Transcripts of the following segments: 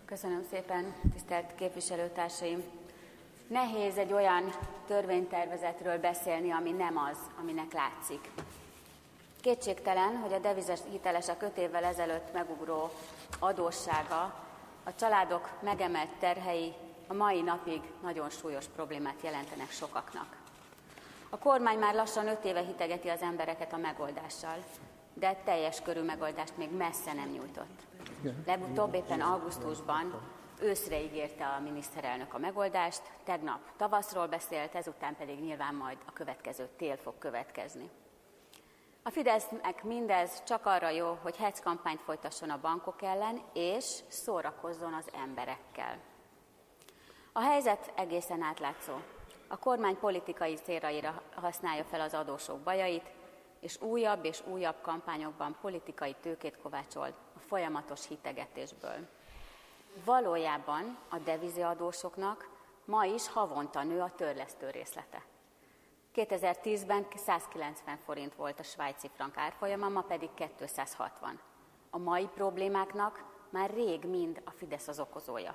Köszönöm szépen, tisztelt képviselőtársaim! Nehéz egy olyan törvénytervezetről beszélni, ami nem az, aminek látszik. Kétségtelen, hogy a devizahitelesek 5 évvel ezelőtt megugró adóssága, a családok megemelt terhei a mai napig nagyon súlyos problémát jelentenek sokaknak. A kormány már lassan 5 éve hitegeti az embereket a megoldással, de teljes körű megoldást még messze nem nyújtott. Legutóbb éppen augusztusban őszre ígérte a miniszterelnök a megoldást, tegnap tavaszról beszélt, ezután pedig nyilván majd a következő tél fog következni. A Fidesznek mindez csak arra jó, hogy hecckampányt folytasson a bankok ellen, és szórakozzon az emberekkel. A helyzet egészen átlátszó. A kormány politikai céljaira használja fel az adósok bajait, és újabb kampányokban politikai tőkét kovácsol a folyamatos hitegetésből. Valójában a devizaadósoknak ma is havonta nő a törlesztő részlete. 2010-ben 190 forint volt a svájci frank árfolyama, ma pedig 260. A mai problémáknak már rég mind a Fidesz az okozója.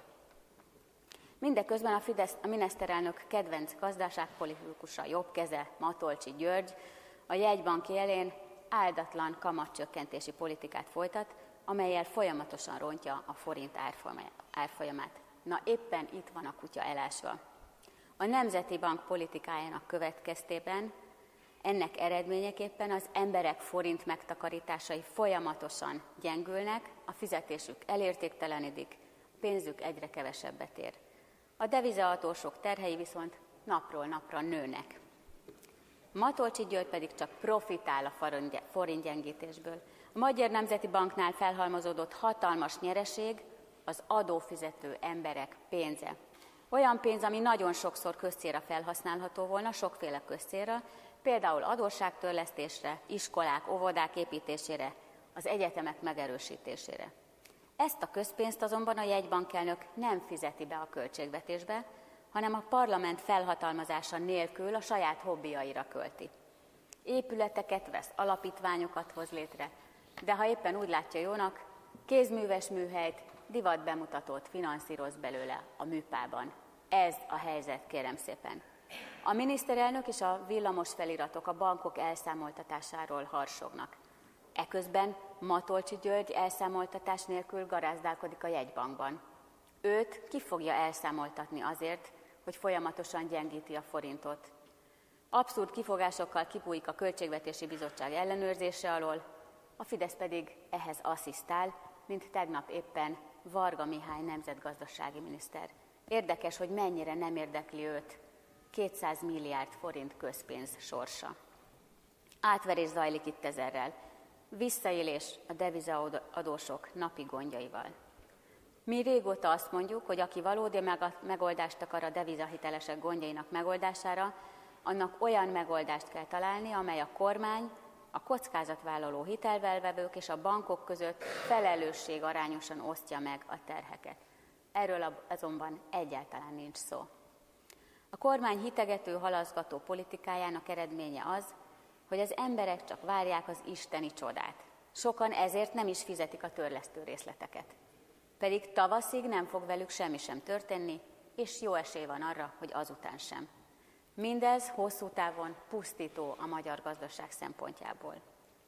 Mindeközben a miniszterelnök kedvenc gazdaságpolitikusa, jobb keze, Matolcsy György a jegybank élén áldatlan kamatcsökkentési politikát folytat, amellyel folyamatosan rontja a forint árfolyamát. Na éppen itt van a kutya elásva. A Nemzeti Bank politikájának következtében ennek eredményeképpen az emberek forint megtakarításai folyamatosan gyengülnek, a fizetésük elértéktelenedik, pénzük egyre kevesebbet ér. A devizaadósok terhei viszont napról napra nőnek. Matolcsy György pedig csak profitál a forintgyengítésből. A Magyar Nemzeti Banknál felhalmozódott hatalmas nyereség az adófizető emberek pénze. Olyan pénz, ami nagyon sokszor közcélra felhasználható volna, sokféle közcélra, például adósságtörlesztésre, iskolák, óvodák építésére, az egyetemek megerősítésére. Ezt a közpénzt azonban a jegybankelnök nem fizeti be a költségvetésbe, hanem a parlament felhatalmazása nélkül a saját hobbiaira költi. Épületeket vesz, alapítványokat hoz létre, de ha éppen úgy látja jónak, kézműves műhelyt, divatbemutatót finanszíroz belőle a műpában. Ez a helyzet, kérem szépen. A miniszterelnök és a villamos feliratok a bankok elszámoltatásáról harsognak. Eközben Matolcsy György elszámoltatás nélkül garázdálkodik a jegybankban. Őt ki fogja elszámoltatni azért, hogy folyamatosan gyengíti a forintot. Abszurd kifogásokkal kibújik a Költségvetési Bizottság ellenőrzése alól, a Fidesz pedig ehhez asszisztál, mint tegnap éppen Varga Mihály nemzetgazdasági miniszter. Érdekes, hogy mennyire nem érdekli őt 200 milliárd forint közpénz sorsa. Átverés zajlik itt ezerrel. Visszaélés a devizaadósok napi gondjaival. Mi régóta azt mondjuk, hogy aki valódi megoldást akar a devizahitelesek gondjainak megoldására, annak olyan megoldást kell találni, amely a kormány, a kockázatvállaló hitelfelvevők és a bankok között felelősségarányosan osztja meg a terheket. Erről azonban egyáltalán nincs szó. A kormány hitegető, halaszgató politikájának eredménye az, hogy az emberek csak várják az isteni csodát. Sokan ezért nem is fizetik a törlesztő részleteket. Pedig tavaszig nem fog velük semmi sem történni, és jó esély van arra, hogy azután sem. Mindez hosszú távon pusztító a magyar gazdaság szempontjából.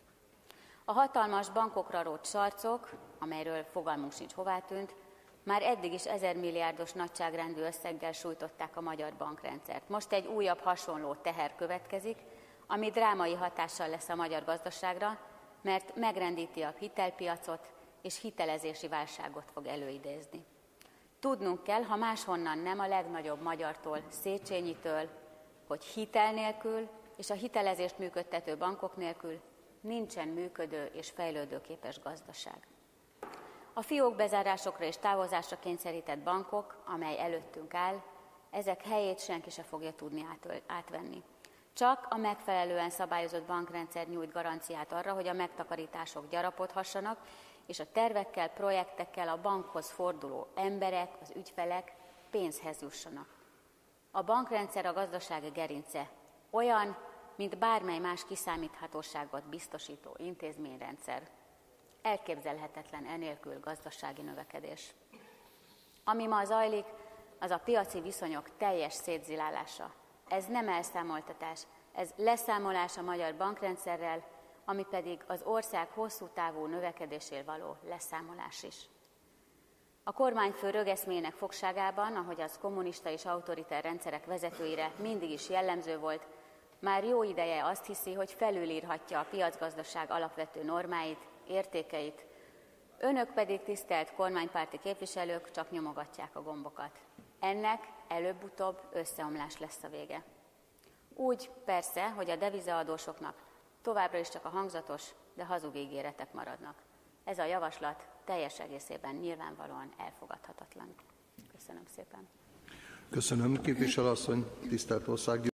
A hatalmas bankokra rótt sarcok, amelyről fogalmunk sincs hová tűnt, már eddig is 1000 milliárdos nagyságrendű összeggel sújtották a magyar bankrendszert. Most egy újabb hasonló teher következik, ami drámai hatással lesz a magyar gazdaságra, mert megrendíti a hitelpiacot, és hitelezési válságot fog előidézni. Tudnunk kell, ha máshonnan nem, a legnagyobb magyartól, Széchenyitől, hogy hitel nélkül és a hitelezést működtető bankok nélkül nincsen működő és fejlődőképes gazdaság. A fiók bezárásokra és távozásra kényszerített bankok, amely előttünk áll, ezek helyét senki se fogja tudni átvenni. Csak a megfelelően szabályozott bankrendszer nyújt garanciát arra, hogy a megtakarítások gyarapodhassanak, és a tervekkel, projektekkel a bankhoz forduló emberek, az ügyfelek pénzhez jussanak. A bankrendszer a gazdasági gerince, olyan, mint bármely más kiszámíthatóságot biztosító intézményrendszer. Elképzelhetetlen enélkül gazdasági növekedés. Ami ma zajlik, az a piaci viszonyok teljes szétzilálása. Ez nem elszámoltatás, ez leszámolás a magyar bankrendszerrel, ami pedig az ország hosszú távú növekedéséről való leszámolás is. A kormányfő rögeszméjének fogságában, ahogy az kommunista és autoritár rendszerek vezetőire mindig is jellemző volt, már jó ideje azt hiszi, hogy felülírhatja a piacgazdaság alapvető normáit, értékeit, önök pedig, tisztelt kormánypárti képviselők, csak nyomogatják a gombokat. Ennek előbb-utóbb összeomlás lesz a vége. Úgy persze, hogy a devizaadósoknak továbbra is csak a hangzatos, de hazug ígéretek maradnak. Ez a javaslat teljes egészében nyilvánvalóan elfogadhatatlan. Köszönöm szépen. Köszönöm, képviselő asszony, tisztelt országgyűlés.